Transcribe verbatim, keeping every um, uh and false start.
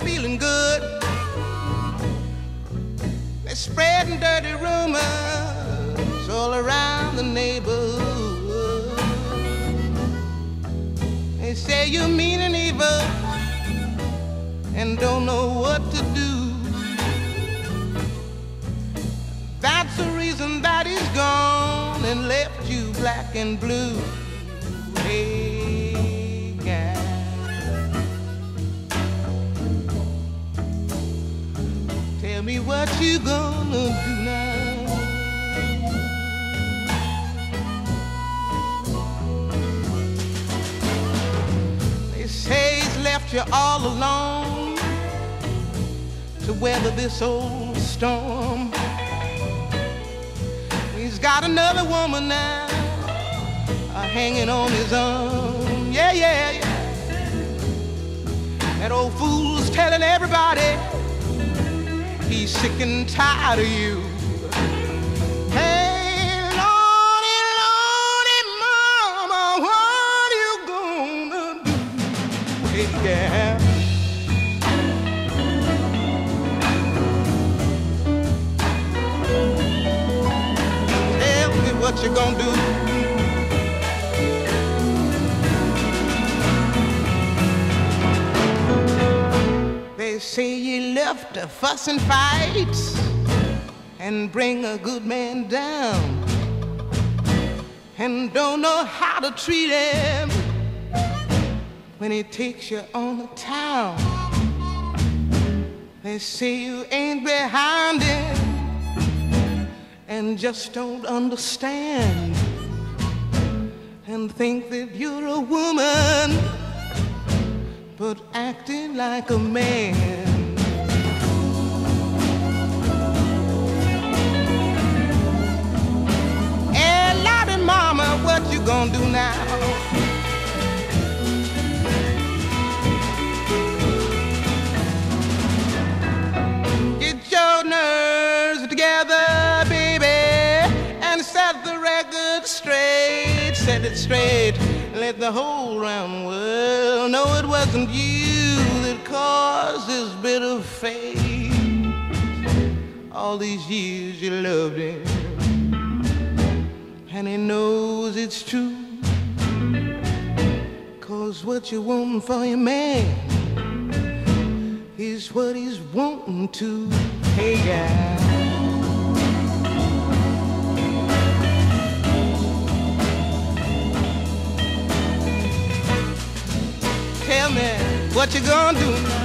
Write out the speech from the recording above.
feeling good. They're spreading dirty rumors all around the neighborhood. They say you're mean and evil and don't know what to do. That's the reason that he's gone and left you black and blue. Hey, guy, tell me what you gonna do now. They say he's left you all alone to weather this old storm. He's got another woman now, uh, hanging on his arm. Yeah, yeah, yeah. That old fool's telling everybody he's sick and tired of you. Hey, Lordy, Lordy, mama, what are you gonna do? Hey, yeah. What you gonna do? They say you left to fuss and fight and bring a good man down, and don't know how to treat him when he takes you on the town. They say you ain't behind him and just don't understand, and think that you're a woman but acting like a man. Hey, Lottie mama, what you gonna do now? Get your nerves together, set the record straight, set it straight, let the whole round world know it wasn't you that caused this bitter fate. All these years you loved him, and he knows it's true, 'cause what you want for your man is what he's wanting to. Hey, guy, tell me what you gonna do now.